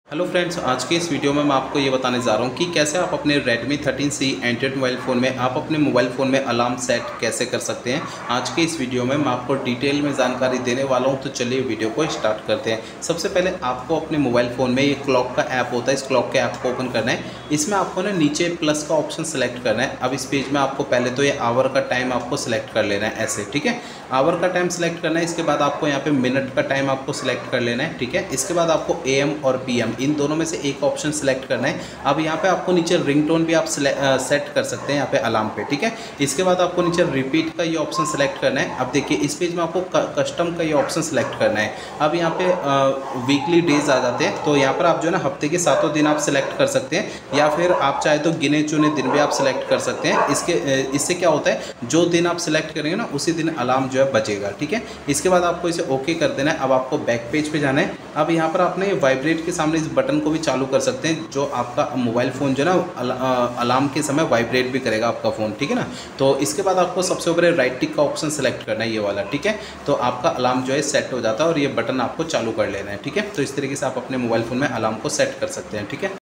Hello friends, आज के इस वीडियो में मैं आपको ये बताने जा रहा हूँ कि कैसे आप अपने Redmi 13C Android mobile phone में आप अपने मोबाइल फ़ोन में अलार्म सेट कैसे कर सकते हैं। आज के इस वीडियो में मैं आपको डिटेल में जानकारी देने वाला हूँ, तो चलिए वीडियो को स्टार्ट करते हैं। सबसे पहले आपको अपने मोबाइल फ़ोन में ये क्लॉक का ऐप होता है, इस क्लॉक के ऐप को ओपन करना है। इसमें आपको ना नीचे प्लस का ऑप्शन सेलेक्ट करना है। अब इस पेज में आपको पहले तो ये आवर का टाइम आपको सेलेक्ट कर लेना है, ऐसे, ठीक है। आवर का टाइम सेलेक्ट करना है। इसके बाद आपको यहाँ पे मिनट का टाइम आपको सिलेक्ट कर लेना है, ठीक है। इसके बाद आपको AM और PM इन दोनों में से एक ऑप्शन सेलेक्ट करना है। अब यहाँ पे आपको नीचे रिंगटोन भी आप सेट कर सकते हैं यहाँ पे अलार्म पे, ठीक है। इसके बाद आपको नीचे रिपीट का ये ऑप्शन सेलेक्ट करना है। अब देखिए इस पेज में आपको कस्टम का ये ऑप्शन सेलेक्ट करना है। अब यहाँ पे वीकली डेज आ जाते हैं, तो यहाँ पर आप जो है ना हफ्ते के 7 दिन आप सेलेक्ट कर सकते हैं, या फिर आप चाहे तो गिने चुने दिन भी आप सेलेक्ट कर सकते हैं। इससे क्या होता है, जो दिन आप सेलेक्ट करेंगे ना उसी दिन अलार्म जो है बजेगा, ठीक है। इसके बाद आपको इसे ओके कर देना है। अब आपको बैक पेज पे जाना है। अब यहाँ पर आपने वाइब्रेट के सामने इस बटन को भी चालू कर सकते हैं, जो आपका मोबाइल फ़ोन जो है ना अलार्म के समय वाइब्रेट भी करेगा आपका फ़ोन, ठीक है ना। तो इसके बाद आपको सबसे ऊपर राइट टिक का ऑप्शन सेलेक्ट करना है, ये वाला, ठीक है। तो आपका अलार्म जो है सेट हो जाता है और ये बटन आपको चालू कर लेना है, ठीक है। तो इस तरीके से आप अपने मोबाइल फ़ोन में अलार्म को सेट कर सकते हैं, ठीक है।